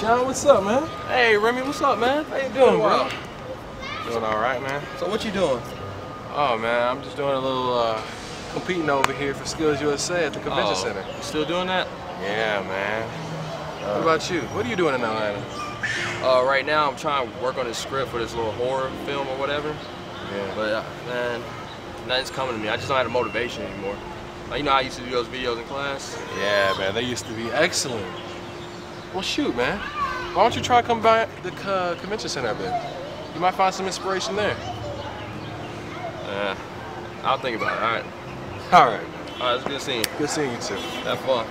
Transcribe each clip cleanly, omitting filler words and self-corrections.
John, what's up, man? Hey, Remy, what's up, man? How you doing, bro? Doing all right, man. So what you doing? Oh, man, I'm just doing a little competing over here for Skills USA at the convention center. You still doing that? Yeah, man. What about you? What are you doing in Atlanta? Right now I'm trying to work on this script for this little horror film or whatever. Yeah. But man, nothing's coming to me. I just don't have the motivation anymore. Like, you know how I used to do those videos in class? Yeah, man, they used to be excellent. Well, shoot, man. Why don't you try come by the convention center a bit? You might find some inspiration there. I'll think about it. All right. All right. All right, it's good seeing you. Good seeing you, too. Have fun.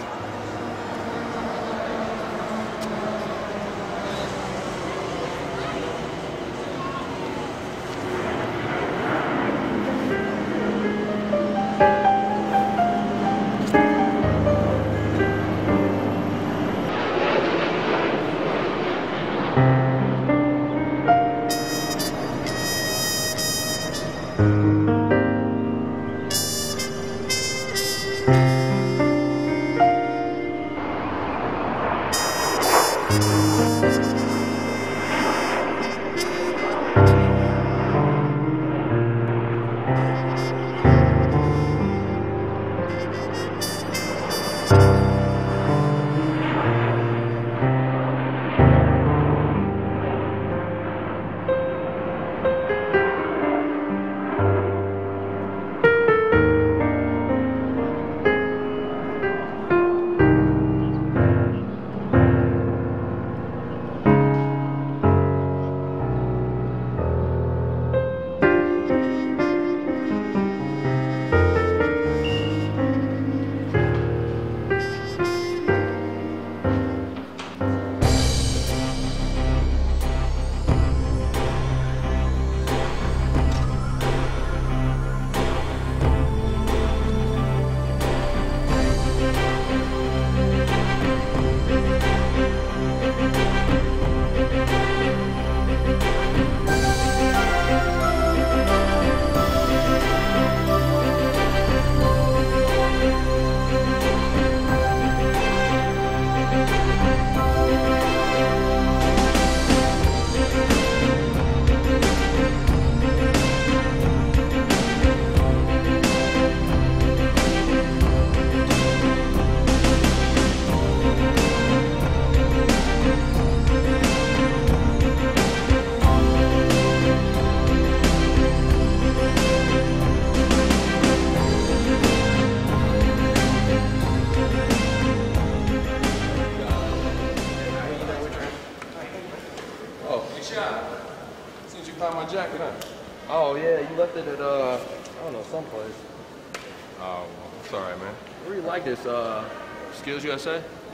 Since you found my jacket, huh? Oh yeah, you left it at I don't know, someplace. Oh, well, it's all right, man. I really like this Skills USA.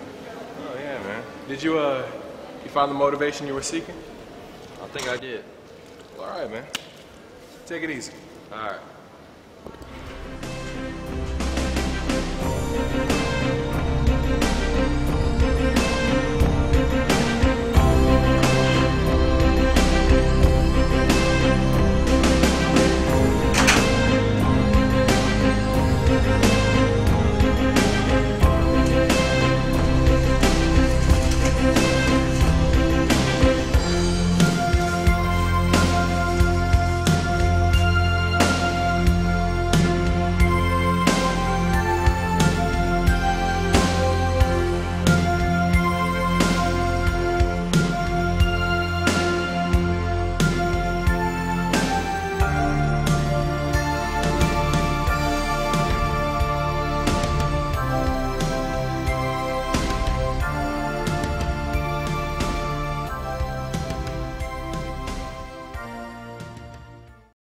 Oh, yeah, man. Did you find the motivation you were seeking? I think I did. Well, all right, man. Take it easy. All right.